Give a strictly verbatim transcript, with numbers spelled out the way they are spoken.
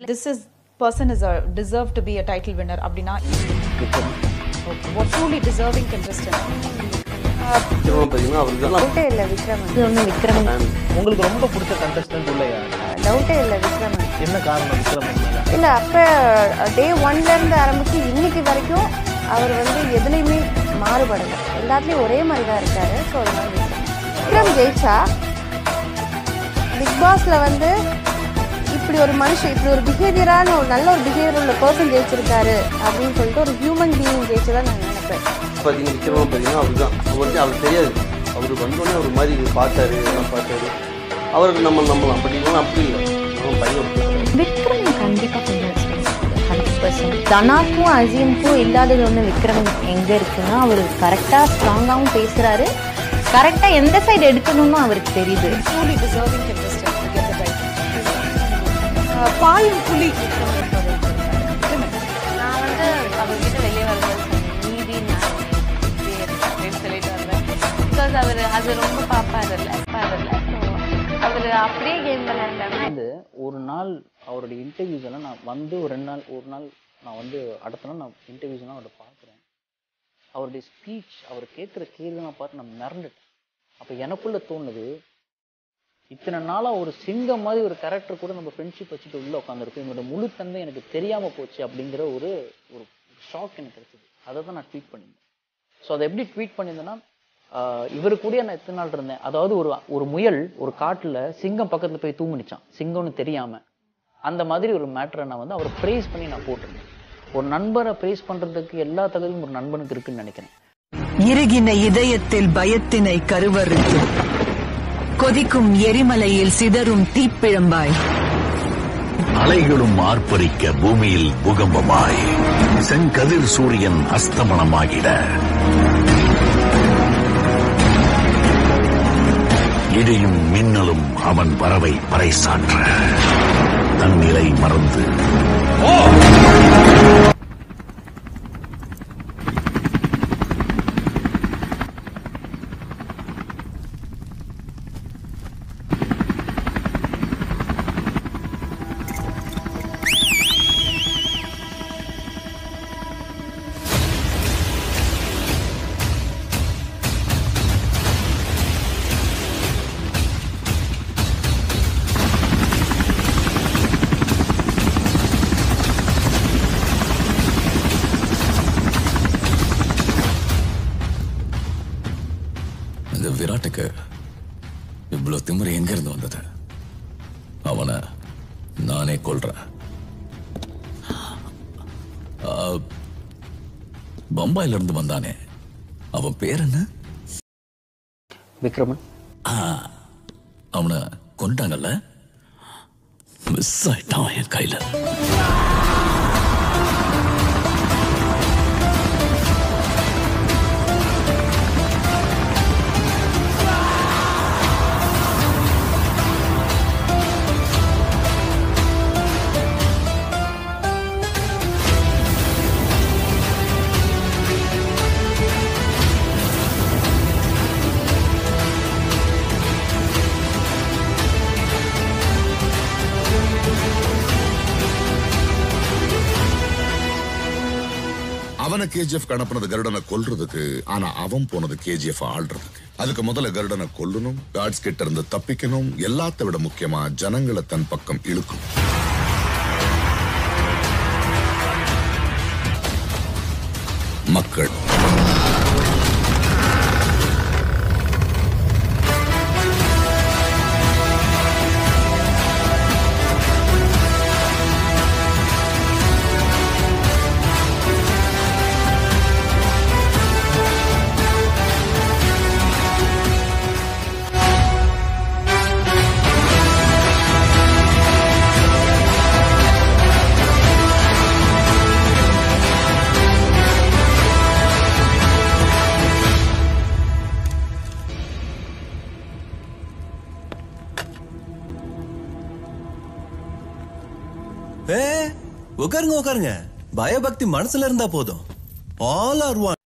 This is person is a deserve to be a title winner. Abdina, okay. What truly deserving contestant? Doubt illa Vikram. Idhu Vikram. உங்களுக்கு ரொம்ப பிடிச்ச contestant உள்ளயா? Doubt illa Vikram. என்ன காரணம் விக்ரம்? இல்ல அப்ப டே one ல இருந்து ஆரம்பிச்சு இன்னைக்கு வரைக்கும் அவர் வந்து எதுலயுமே மாறுபடல. எல்லாத்துலயும் ஒரே மாதிரி தான் இருக்காரு. சோ அதனால விக்ரம் ஜெயிச்சா பிக் பாஸ்ல வந்து இப்படி ஒரு மனுஷன் இப்படி ஒரு பிஹேவியரான ஒரு நல்ல ஒரு பிஹேவியர் உள்ள பர்சன் ஜெயிச்சிருக்காரு அப்படின்னு சொல்லிட்டு ஒரு ஹியூமன் பீயிங் ஜெயிச்சதான் நான் நினைப்பேன். பார்த்தீங்கன்னா விக்ரமா பார்த்தீங்கன்னா அவர் தான் அவருக்கு அவருக்கு தெரியாது. அவருக்கு வந்தோடனே ஒரு மாதிரி பார்த்தாரு எல்லாம் பார்த்தாரு அவருக்கு நம்ம நம்மளாம் அப்படின்னா அப்படி இல்லை நம்ம பையன் விக்ரம் கண்டிப்பாக கொஞ்சம் ஹண்ட்ரட் பர்சன்ட் தனாக்கும் அசீமுக்கும் இல்லாதது ஒன்று விக்ரம் எங்கே இருக்குன்னா அவர் கரெக்டாக ஸ்ட்ராங்காகவும் பேசுகிறாரு. கரெக்டாக எந்த சைடு எடுக்கணும்னு அவருக்கு தெரியுது. Truly deserving contestant to get the title. பாயும் புலி நான் வந்து அவர்கிட்ட வெளியே வரும்போது நீதி அப்படின்னு சொல்லிட்டு வந்தேன். பிகாஸ் அவர் அது ரொம்ப பார்ப்பாருல்ல பார்ப்பாருல்ல அவர் அப்படியே கேம் விளையாண்டாங்க. வந்து ஒரு நாள் அவருடைய இன்டர்வியூஸ் எல்லாம் நான் வந்து ஒரு ரெண்டு நாள் ஒரு நாள் நான் வந்து அடுத்த நாள் நான் இன்டர்வியூஸ் எல்லாம் அவரை பார்க்குறேன். அவருடைய ஸ்பீச் அவர் கேட்குற கேள்விலாம் பார்த்து நான் மிரண்டுட்டேன். அப்போ எனக்குள்ள தோணுது இத்தனை நாளாக ஒரு சிங்கம் மாதிரி ஒரு கேரக்டர் கூட நம்ம ஃப்ரெண்ட்ஷிப் வச்சுட்டு உள்ளே உட்காந்துருக்கோம். என்னோட முழு தந்தை எனக்கு தெரியாமல் போச்சு அப்படிங்கிற ஒரு ஒரு ஷாக் எனக்கு கிடைச்சிது. அதை தான் நான் ட்வீட் பண்ணியிருந்தேன். ஸோ அதை எப்படி ட்வீட் பண்ணியிருந்தேன்னா இவரு கூட நான் எத்தனை நாள் இருந்தேன். அதாவது ஒரு ஒரு முயல் ஒரு காட்டில் சிங்கம் பக்கத்தில் போய் தூங்குனிச்சான் சிங்கம்னு தெரியாமல். அந்த மாதிரி ஒரு மேட்டரை நான் வந்து அவரை ப்ரைஸ் பண்ணி நான் போட்டிருந்தேன். ஒரு நண்பரை ப்ரைஸ் பண்ணுறதுக்கு எல்லா தகுதியும் ஒரு நண்பனுக்கு இருக்குன்னு நினைக்கிறேன். இறுகின இதயத்தில் பயத்தினை கருவறுத்து கொதிக்கும் எரிமலையில் சிதறும் தீப்பிழம்பாய் அலைகளும் ஆர்ப்பரிக்க பூமியில் பூகம்பமாய் செங்கதிர் சூரியன் அஸ்தமனமாகிட இடியும் மின்னலும் அவன் வரவை பறைசாற்ற தன் நிலை மறந்து விராட்டுக்கு இவ்வளவு திமிரு எங்க இருந்து வந்தது? அவனை நானே கொல்றேன். பம்பாயில இருந்து வந்தானே அவன் பேர் என்ன? விக்ரமன். அவனை கொண்டாங்கல்ல, மிஸ் ஆயிட்டான் என் கையில. அவனை கேஜிஎஃப் அனுப்புனது கருடனை கொல்றதுக்கு, ஆனா அவன் போனது கேஜிஎஃப் ஆள்றதுக்கு. அதுக்கு முதல்ல கருடனை கொல்லணும், காட்ஸ் கிட்ட இருந்து தப்பிக்கணும், எல்லாத்த விட முக்கியமா ஜனங்களை தன் பக்கம் இழுக்கும். மக்கள் உட்காருங்க உட்காருங்க. பயபக்தி மனசுல இருந்தா போதும். All are one.